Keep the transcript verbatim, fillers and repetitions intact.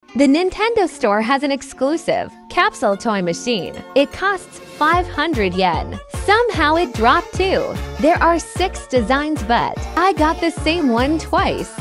The Nintendo store has an exclusive capsule toy machine. It costs five hundred yen. Somehow it dropped too. There are six designs, but I got the same one twice.